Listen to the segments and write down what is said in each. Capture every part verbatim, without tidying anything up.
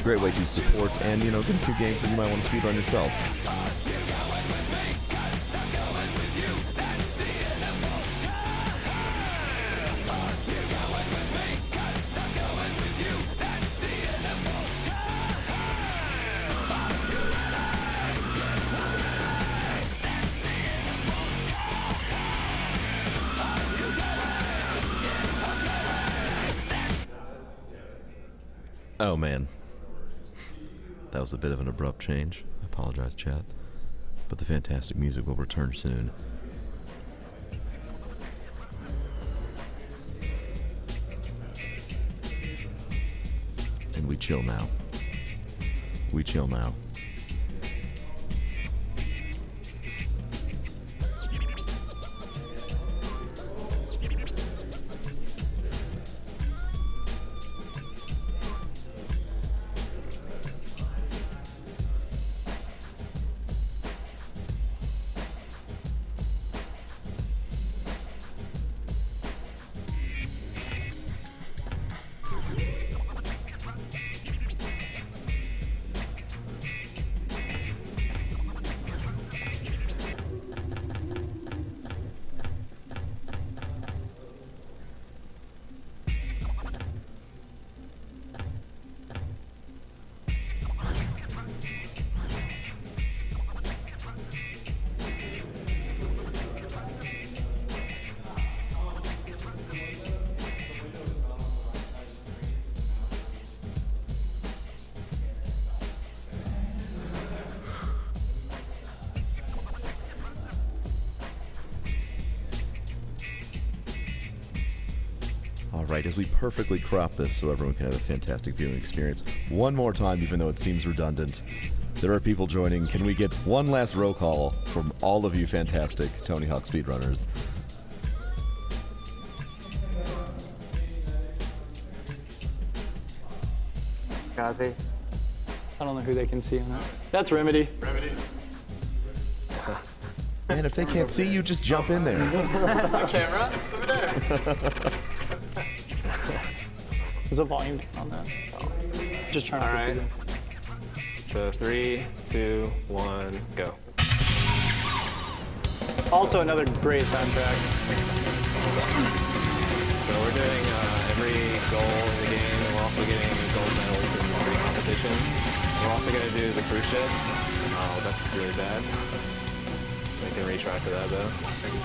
great way to support and, you know, get a few games that you might want to speedrun yourself. Oh man, that was a bit of an abrupt change. I apologize, chat. But the fantastic music will return soon. And we chill now. We chill now. Alright, as we perfectly crop this so everyone can have a fantastic viewing experience, one more time, even though it seems redundant, there are people joining. Can we get one last roll call from all of you fantastic Tony Hawk speedrunners? Kazi. I don't know who they can see on that. That's Remedy. Remedy. Man, if they can't see you, just jump in there. My camera? It's over there. There's a volume on that. Oh. Just trying to All put right. So three, two, one, go. Also another great soundtrack. So we're doing uh, every goal in the game, and we're also getting gold medals in three competitions. We're also going to do the cruise ship. Oh, that's really bad. We can retry for that though.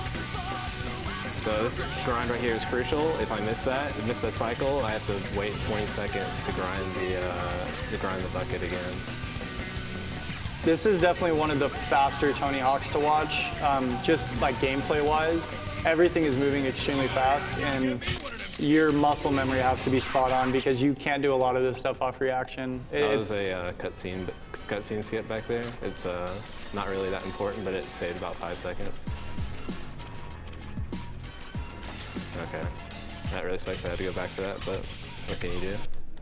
So this shrine right here is crucial. If I miss that, miss that cycle, I have to wait twenty seconds to grind the uh, to grind the bucket again. This is definitely one of the faster Tony Hawks to watch. Um, just like gameplay-wise, everything is moving extremely fast, and your muscle memory has to be spot on because you can't do a lot of this stuff off reaction. It, That was a uh, cutscene cutscene skip back there. It's uh, not really that important, but it saved about five seconds. Okay, that really sucks. I had to go back to that, but what can you do?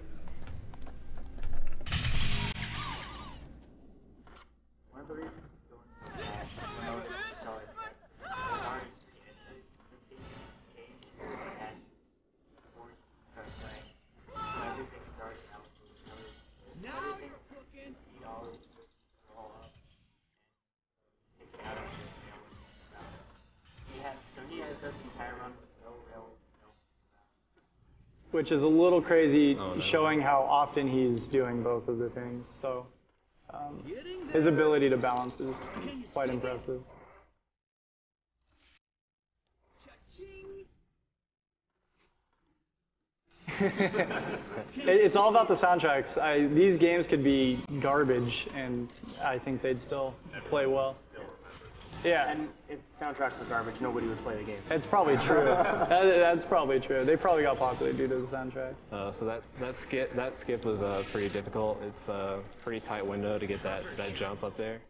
Which is a little crazy, Oh, no. showing how often he's doing both of the things. So um, his ability to balance is quite impressive. It's all about the soundtracks. I, these games could be garbage, and I think they'd still play well. Yeah. And if soundtracks were garbage, nobody would play the game. It's probably true. that, that's probably true. They probably got popular due to the soundtrack. Uh, so that that skip that skip was uh, pretty difficult. It's a pretty tight window to get that that jump up there.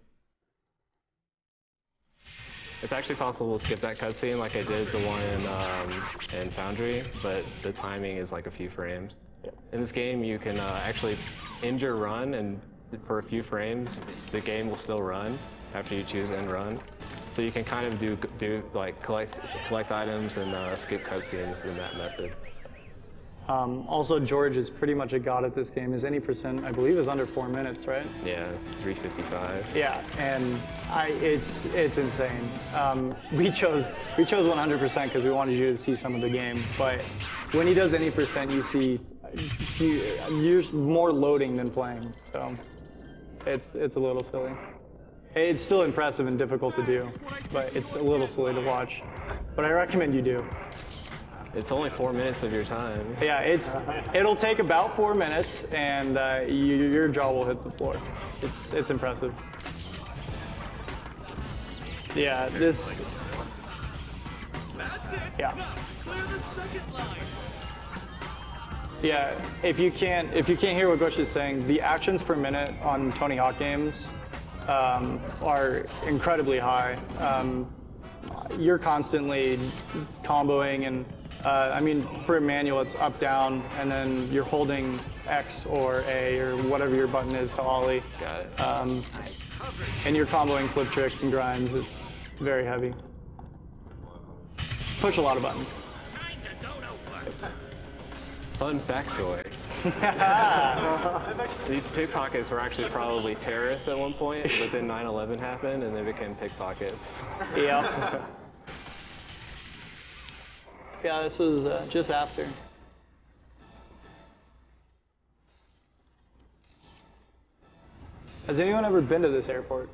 It's actually possible to skip that cutscene like I did the one in um, in Foundry, but the timing is like a few frames. In this game, you can uh, actually end your run, and for a few frames, the game will still run after you choose end run. So you can kind of do do like collect collect items and uh, skip cutscenes in that method. Um, also, George is pretty much a god at this game. His any percent, I believe, is under four minutes, right? Yeah, it's three fifty-five. Yeah, and I, it's it's insane. Um, we chose we chose one hundred percent because we wanted you to see some of the game. But when he does any percent, you see you, you're more loading than playing. So it's it's a little silly. It's still impressive and difficult to do, but it's a little silly to watch. But I recommend you do. It's only four minutes of your time. Yeah, it's it'll take about four minutes, and uh, you, your jaw will hit the floor. It's it's impressive. Yeah, this. Yeah. Yeah, if you can't if you can't hear what Gush is saying, the actions per minute on Tony Hawk games um, are incredibly high. Um, you're constantly comboing and. Uh, I mean, for a manual, it's up, down, and then you're holding X or A or whatever your button is to ollie. Got it. Um, and you're comboing flip tricks and grinds. It's very heavy. Push a lot of buttons. Fun factoid. These pickpockets were actually probably terrorists at one point, but then nine eleven happened and they became pickpockets. Yep. Yeah, this was uh, just after. Has anyone ever been to this airport?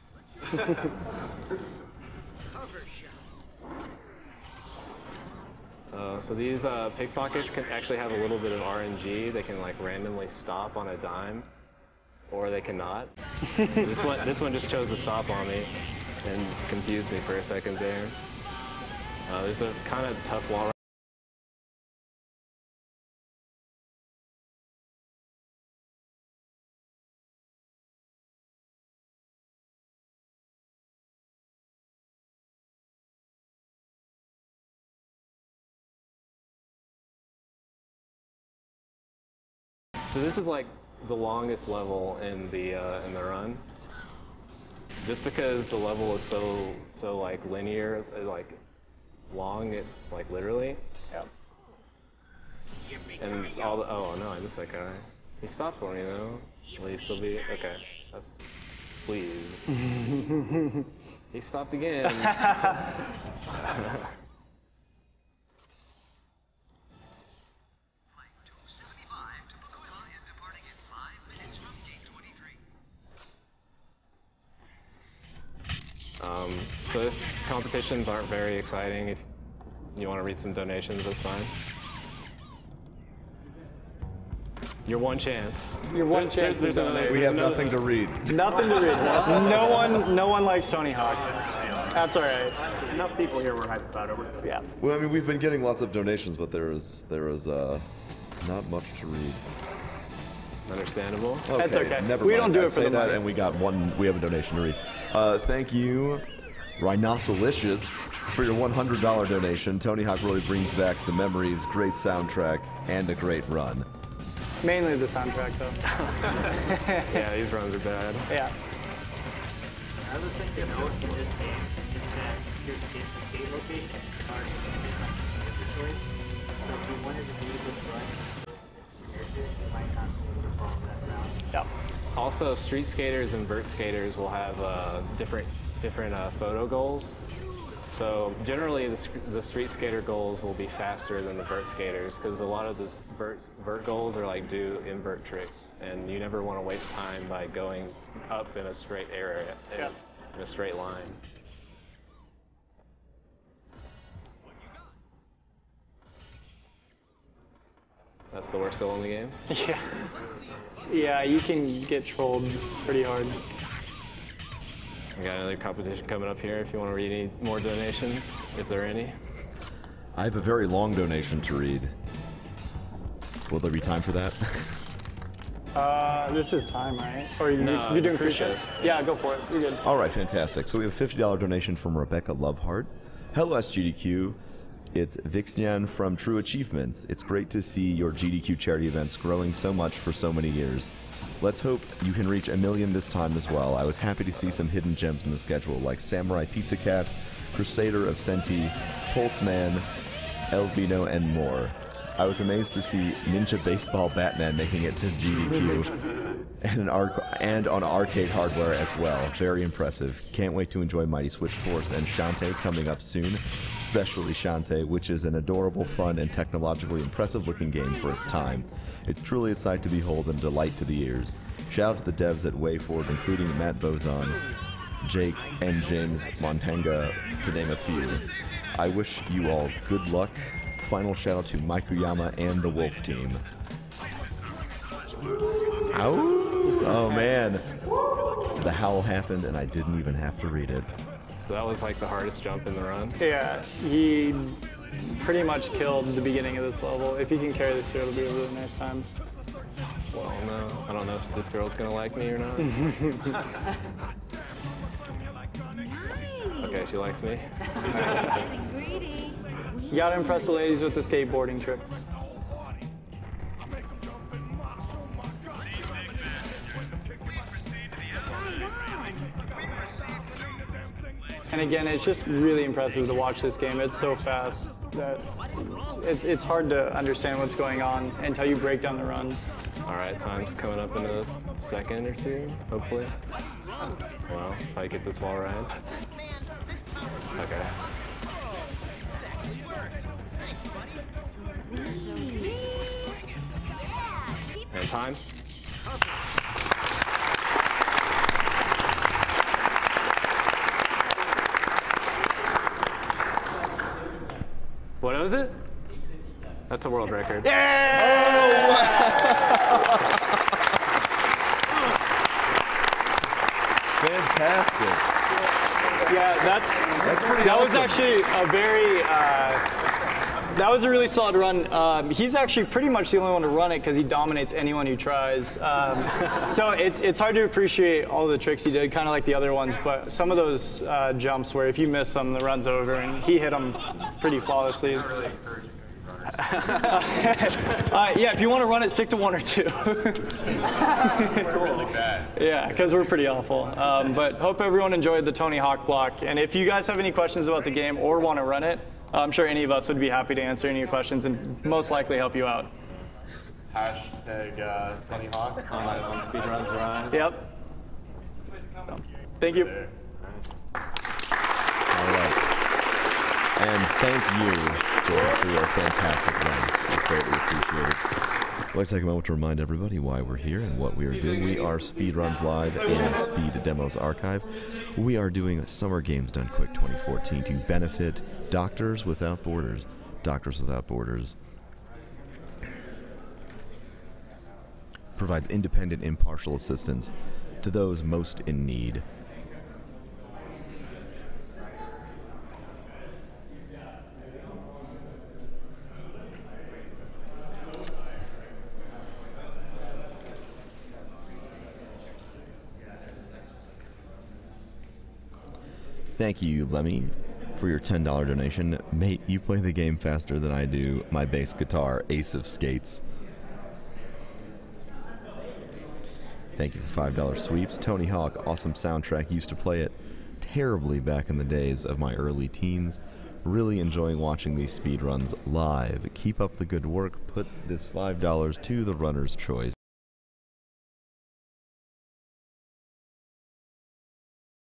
Uh, so these uh, pickpockets can actually have a little bit of R N G. They can like randomly stop on a dime, or they cannot. this one, this one just chose to stop on me, and confused me for a second there. Uh, there's a kind of tough wall. So this is like the longest level in the uh, in the run, just because the level is so so like linear, like long, it like literally. Yep. And all the oh no, I missed that guy. He stopped for me though. Will he still be okay? That's please. He stopped again. Um, so this competitions aren't very exciting. If you want to read some donations, that's fine. Your one chance. Your one There- chance. There's, to there's donate. another, We there's have another- nothing to read. Nothing to read. No one, no one likes Tony Hawk. That's all right. Enough people here were hyped about it. Yeah. Well, I mean, we've been getting lots of donations, but there is there is uh, not much to read. Understandable. Okay, That's okay. Never We mind. don't do I it for say the that, money. and we got one. We have a donation to read. Uh, thank you, Rhinocelicious, for your one hundred dollar donation. Tony Hawk really brings back the memories, great soundtrack, and a great run. Mainly the soundtrack, though. Yeah, these runs are bad. Yeah. I was thinking, you know, in this game, it's that your skate location are choice. So if you wanted to do this run, you might not be able to follow that route. Yep. Also, street skaters and vert skaters will have uh, different different uh, photo goals. So generally, the, the street skater goals will be faster than the vert skaters because a lot of the vert, vert goals are like do invert tricks, and you never want to waste time by going up in a straight area, in, Yeah. in a straight line. That's the worst goal in the game. Yeah. Yeah, you can get trolled pretty hard. We got another competition coming up here if you want to read any more donations, if there are any. I have a very long donation to read. Will there be time for that? Uh, this is time, right? Or you, No, you're doing cruise cruise ship? ship. Yeah, go for it. You're good. All right, fantastic. So we have a fifty dollar donation from Rebecca Loveheart. Hello, S G D Q. It's Vixian from True Achievements. It's great to see your G D Q charity events growing so much for so many years. Let's hope you can reach a million this time as well. I was happy to see some hidden gems in the schedule, like Samurai Pizza Cats, Crusader of Senti, Pulse Man, Elvino, and more. I was amazed to see Ninja Baseball Batman making it to G D Q, and, an arc and on arcade hardware as well. Very impressive. Can't wait to enjoy Mighty Switch Force and Shantae coming up soon, especially Shantae, which is an adorable, fun, and technologically impressive-looking game for its time. It's truly a sight to behold and a delight to the ears. Shout out to the devs at WayForward, including Matt Bozon, Jake, and James Montanga, to name a few. I wish you all good luck. Final shout out to Mikuyama and the Wolf team. Ow! Oh man. The howl happened and I didn't even have to read it. So that was like the hardest jump in the run? Yeah, he pretty much killed the beginning of this level. If he can carry this through, it'll be a really nice time. Well, no. I don't know if this girl's gonna like me or not. Okay, she likes me. You gotta impress the ladies with the skateboarding tricks. And again, it's just really impressive to watch this game. It's so fast that it's, it's hard to understand what's going on until you break down the run. All right, time's coming up in a second or two, hopefully. Well, if I get this wall right. Okay. And time? What was it? That's a world record. Yeah! Oh, wow. Fantastic. Yeah, that's That's pretty that awesome. was actually a very uh, that was a really solid run. Um, he's actually pretty much the only one to run it because he dominates anyone who tries. Um, so it's it's hard to appreciate all the tricks he did, kind of like the other ones. But some of those uh, jumps where if you miss them, the run's over, and he hit them pretty flawlessly. uh, yeah, if you want to run it, stick to one or two. We're really bad. Yeah, because we're pretty awful. Um, but hope everyone enjoyed the Tony Hawk block. And if you guys have any questions about the game or want to run it, I'm sure any of us would be happy to answer any of your questions and most likely help you out. Hashtag uh, Tony Hawk on, on Speedrun's Run. Yep. Thank you. All right. And thank you, George, for your fantastic run. I greatly appreciate it. I'd like to take a moment to remind everybody why we're here and what we are doing. We are Speedruns Live in Speed Demos Archive. We are doing a Summer Games Done Quick twenty fourteen to benefit Doctors Without Borders. Doctors Without Borders provides independent, impartial assistance to those most in need. Thank you, Lemmy, for your ten dollar donation. Mate, you play the game faster than I do my bass guitar, Ace of Skates. Thank you for five dollar sweeps. Tony Hawk, awesome soundtrack. Used to play it terribly back in the days of my early teens. Really enjoying watching these speedruns live. Keep up the good work. Put this five dollars to the runner's choice.